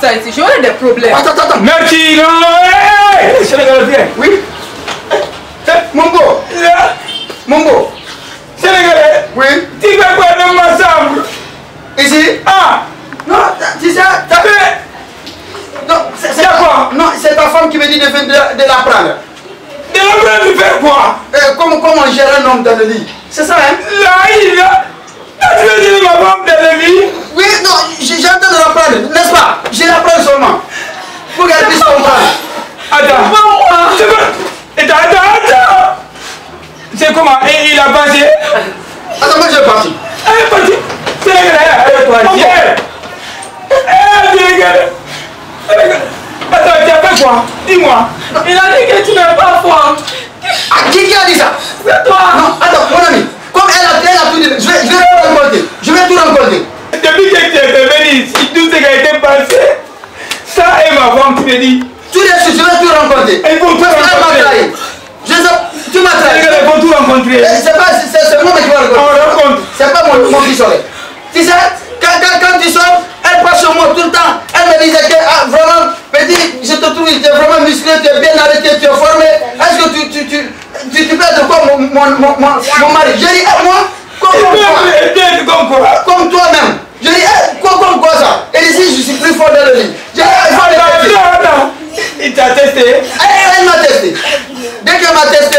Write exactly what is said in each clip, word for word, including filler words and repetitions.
ça ici. J'aurai des problèmes. Attends, attends. Merci, non. Hé, Sénégalais, viens. Oui. Mongo. Mongo. Sénégalais. Oui. Tu fais quoi dans ma chambre? Ici. Ah. Non, tu sais, t'as fait. Non, c'est quoi? Non, c'est ta femme qui me dit de, de, de la prendre. De la prendre de faire quoi? euh, Comment comment gérer un homme dans le lit? C'est ça, hein? Là, il a. Tu veux dire ma femme dans le lit? Oui, non, j'entends de la prendre, n'est-ce pas? Je la prends seulement. Pour qu'elle puisse comprendre. Attends. C'est bon. Attends, attends, attends. C'est comment? Et il a passé? Attends, moi je vais partir. Elle est partie. Sénégalais, elle est partie. Eh, Sénégalais. Attends, tu as fait quoi? Dis-moi. Il a dit que tu n'es pas fort. Ah, qui, qui a dit ça? C'est toi. Non, attends, mon ami. Comme elle a, elle a tout dit, je vais, je vais tout rencontrer. Je vais tout rencontrer. Depuis que tu es venu ici, tout ce qui a été passé, ça et ma femme, tu me dis. Tout les choses, je vais tout rencontrer. Il faut tout Parce qu'elle m'a rencontrer. trahi. Je sais, tu m'as trahi. Il faut tout rencontrer. C'est pas, c'est moi qui vais rencontrer. On rencontre. C'est pas mon, mon pistolet. Tu sais, quand, quand, quand tu sors, elle passe sur moi tout le temps. Elle me disait que, ah, vraiment, petit, je te trouve, tu es vraiment musclé, tu es bien arrêté, tu es formé. Est-ce que tu, tu, tu, tu, tu plais de quoi mon, mon, mon, mon, mon mari? J'ai dit, eh, moi, comme, comme quoi? Comme toi-même. J'ai dit, eh, quoi, comme quoi ça? Et ici, je suis plus fort dans le lit. J'ai dit, il faut le tester. Attends, attends. Il t'a testé. Elle, elle m'a testé. Dès qu'elle m'a testé,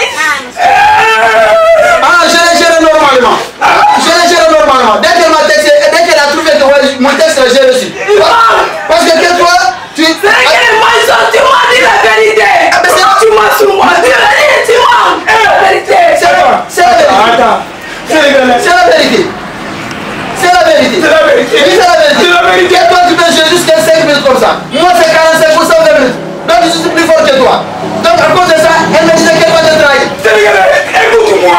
ah, je l'ai géré normalement. Je l'ai géré normalement. Dès qu'elle m'a testé, dès qu'elle a trouvé que ouais, mon test, j'ai reçu. Parce que que toi, tu... C'est que tu m'as dit la vérité. Ah, mais c'est- Tu m'as sur moi. Tu m'as dit, tu m'as. La vérité. C'est la, c'est la vérité. Attends. Sénégalais. C'est la vérité. C'est la vérité. C'est la vérité. Oui, c'est la vérité. C'est la vérité. Et toi, tu peux jouer jusqu'à cinq minutes comme ça. Moi, c'est quarante-cinq pour cent de minutes. Donc, je suis plus fort que toi. Donc, à cause de ça, elle me disait qu'elle va te trahir. Sénégalais, écoute-moi.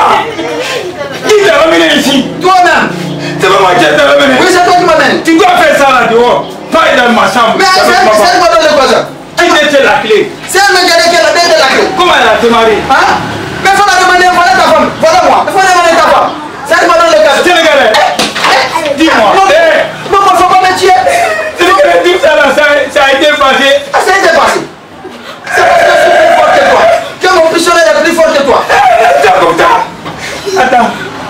Qui t'a ramené ici? Toi-même. C'est pas moi qui t'a ramené. Oui, c'est toi qui m'amènes. Tu dois faire ça là dehors. Pas dans ma chambre. Mais c'est avec ma elle femme. qui m'a donné quoi ça? Qui t'a fait la clé? C'est elle me dit qu'elle a donné la clé. Comment elle a démarré? Hein? Mais il faut la demander, voilà ta femme. Voilà moi. Il faut demander ta femme. C'est elle qui m'a donné le cadeau. Sénégalais, dis-moi. Non, Eh, non, il ne faut pas me tuer. Sénégalais, tout ça là, ça, ça a été passé. Ah, ça a été passé. C'est parce que je suis plus fort que toi. Que mon pistolet est plus fort que toi. C'est comme ça. Attends.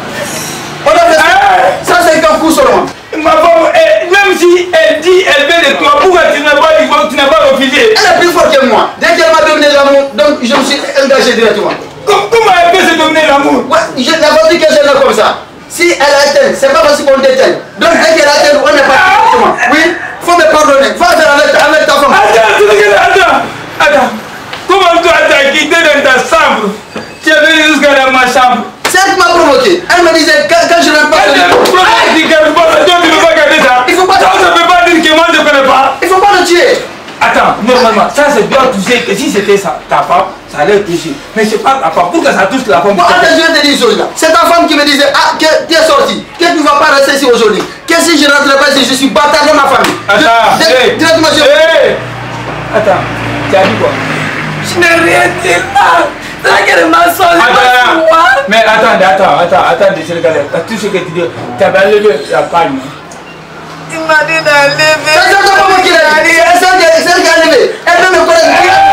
On a fait ça. Ça, c'est un coup seulement. Ma femme, eh, même si elle dit, elle veut de toi, pourquoi tu n'as pas, dit, tu n'as pas refusé? Elle est plus forte que moi. Dès qu'elle m'a donné l'amour, donc je me suis engagé directement. Com- Comment elle peut se donner l'amour? Ouais, je n'ai pas dit que je l'ai comme ça. Si elle a atteint, c'est pas parce qu'on déteint. Donc dès qu'elle a atteint, on n'est pas directement. Oui, faut me pardonner. Faut faire avec, avec ta femme. Attends, Sénégalais, attends. Attends. Comment toi t'as quitté dans ta chambre? Tu es venu jusqu'à dans ma chambre. C'est elle qui m'a provoqué. Elle me disait, quand, quand je n'aime pas... Elle te provoque, dit qu'elle ne peut pas, toi tu ne peux pas garder ça. Il faut pas- Ça, ça ne peut pas dire que moi je ne connais pas. Il faut pas le tuer. Attends, normalement, ça c'est bien touché que si c'était ça, ta femme, ça allait toucher. Mais c'est pas ta femme. Pour que ça touche la femme. Bon, attends, je vais te dire une chose là. C'est ta femme qui me disait, ah, que tu es sorti, que tu ne vas pas rester ici aujourd'hui. Que si je ne rentre pas ici, je suis bâtard de ma famille. Attends, Je- de- hey, directement, je- hey. Attends, tu as dit quoi? Je n'ai rien dit là. C'est là qu'elle m'a sorti. Attends, mais attends, attends, attends, attends, Sénégalais, tout ce que tu dis, tu avais levé la palme. Il m'a dit d'aller. C'est c'est pas moi qui l'ai dit. C'est elle qui a levé. Elle peut me connaître.